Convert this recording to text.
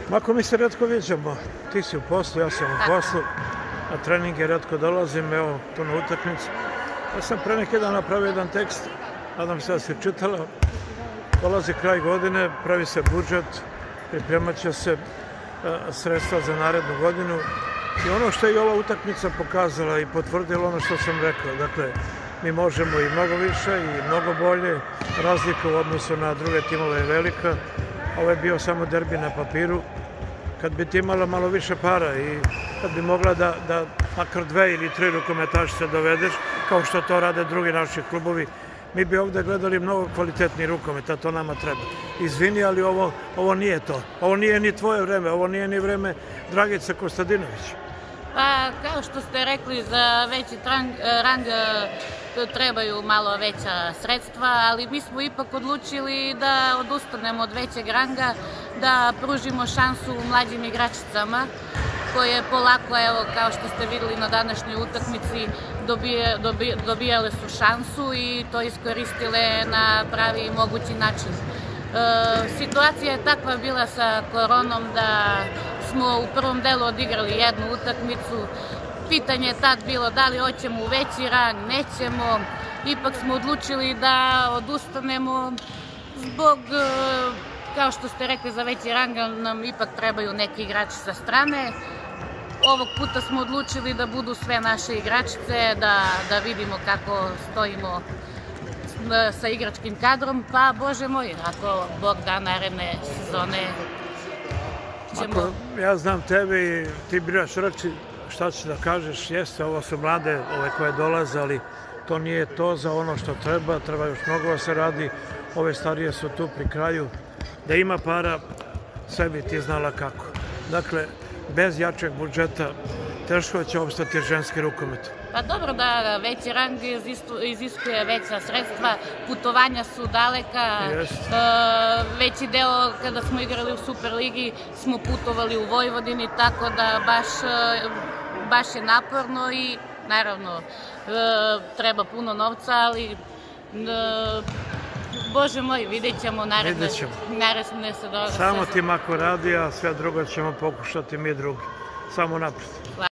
Mako mi se retko viđamo, ti si u poslu, ja sam u poslu, na treninge retko dolazim, evo tu na utakmicu. Ja sam pre neki dan napravio jedan tekst, nadam se da si čitala, dolazi kraj godine, pravi se budžet, pripremat će se sredstva za narednu godinu i ono što je i ova utakmica pokazala i potvrdila ono što sam rekao, dakle, mi možemo i mnogo više i mnogo bolje, razlika u odnosu na druge timove je velika, ovo je bio samo derbi na papiru. Kad bi ti imala malo više para i kad bi mogla da makar 2 ili 3 rukometašice dovedeš, kao što to rade drugi naši klubovi, mi bi ovde gledali mnogo kvalitetni rukomet, a to nama treba. Izvini, ali ovo nije to. Ovo nije ni tvoje vreme, ovo nije ni vreme Dragice Kostadinović. Pa, kao što ste rekli, za veći rang trebaju malo veća sredstva, ali mi smo ipak odlučili da odustanemo od većeg ranga, da pružimo šansu mlađim igračicama, koje polako, evo, kao što ste videli na današnjoj utakmici, dobijale su šansu i to iskoristile na pravi mogući način. Situacija je takva bila sa koronom da smo u prvom delu odigrali jednu utakmicu. Pitanje je tad bilo da li hoćemo u veći rang, nećemo. Ipak smo odlučili da odustanemo zbog, kao što ste rekli, za veći rang nam ipak trebaju neki igrači sa strane. Ovog puta smo odlučili da budu sve naše igračice, da vidimo kako stojimo sa igračkim kadrom, pa Bože moj, ako Bog da naredne sezone ćemo... Ja znam tebe i ti biraš reći šta ćeš da kažeš, jeste, ovo su mlade ove koje dolaze, ali to nije to za ono što treba još mnogo da se radi, ove starije su tu pri kraju, da ima para, sve bi ti znala kako. Dakle, bez jačeg budžeta teško će opstati ženski rukomet. Pa dobro da veći rang iziskuje veća sredstva, putovanja su daleka, veći deo kada smo igrali u Superligi smo putovali u Vojvodini, tako da baš je naporno i naravno treba puno novca, ali Bože moj, vidjet ćemo naredne se događa. Samo ti Mako radi, a sve drugo ćemo pokušati mi drugi. Samo napred.